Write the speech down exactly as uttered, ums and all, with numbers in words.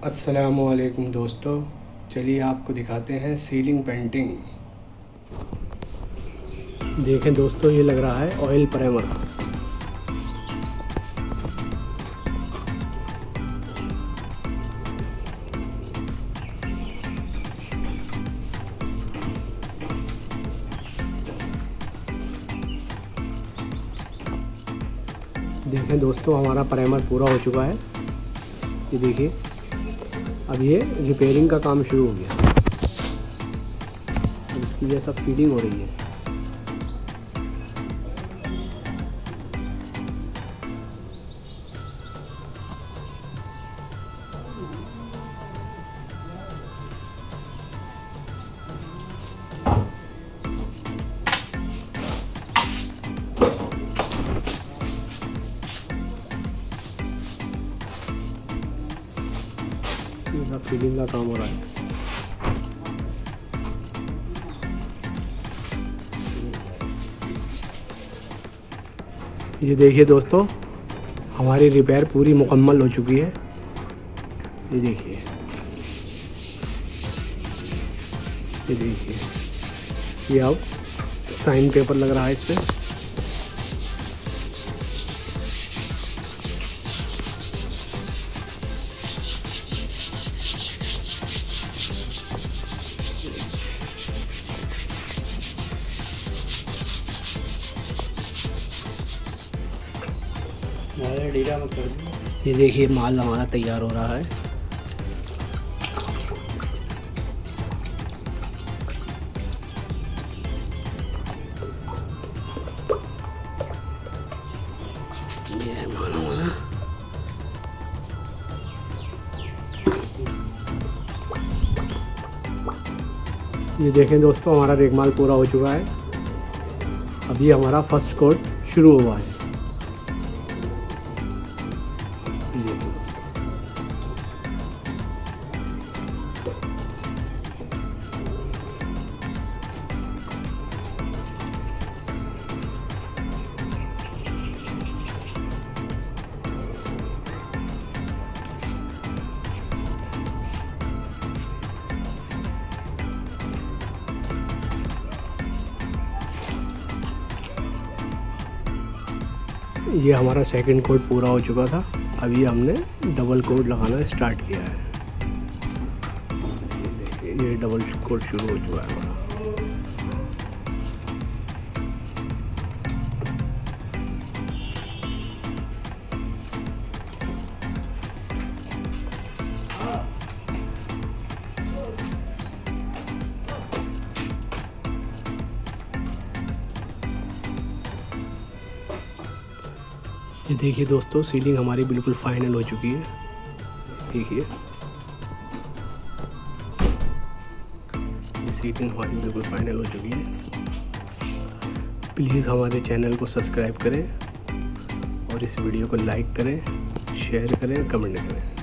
अस्सलामुअलैकुम दोस्तों, चलिए आपको दिखाते हैं सीलिंग पेंटिंग। देखें दोस्तों, ये लग रहा है ऑयल प्राइमर। देखें दोस्तों, हमारा प्राइमर पूरा हो चुका है। ये देखिए, अब ये रिपेयरिंग का काम शुरू हो गया। अब इसकी ये सब फीडिंग हो रही है। फीलिंग का काम हो रहा है। ये देखिए दोस्तों, हमारी रिपेयर पूरी मुकम्मल हो चुकी है। ये देखिए, ये देखिए, ये अब साइन पेपर लग रहा है इस पर। ये देखिए, माल हमारा तैयार हो रहा है। ये है माल हमारा। ये देखें दोस्तों, हमारा रेगमाल पूरा हो चुका है। अभी हमारा फर्स्ट कोट शुरू हुआ है। ये हमारा सेकंड कोट पूरा हो चुका था। अभी हमने डबल कोट लगाना स्टार्ट किया है। ये देखिए, ये डबल कोट शुरू हो चुका है हमारा। ये देखिए दोस्तों, सीलिंग हमारी बिल्कुल फाइनल हो चुकी है। देखिए, ये सीलिंग हमारी बिल्कुल फाइनल हो चुकी है। प्लीज़ हमारे चैनल को सब्सक्राइब करें और इस वीडियो को लाइक करें, शेयर करें, कमेंट करें।